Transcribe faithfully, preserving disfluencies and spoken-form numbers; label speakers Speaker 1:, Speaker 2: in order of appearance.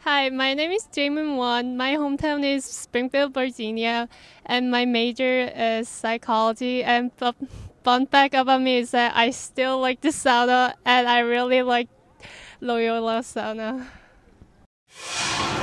Speaker 1: Hi, my name is JeMoon. My hometown is Springfield, Virginia, and my major is psychology. And the fun fact about me is that I still like the sauna, and I really like Loyola sauna.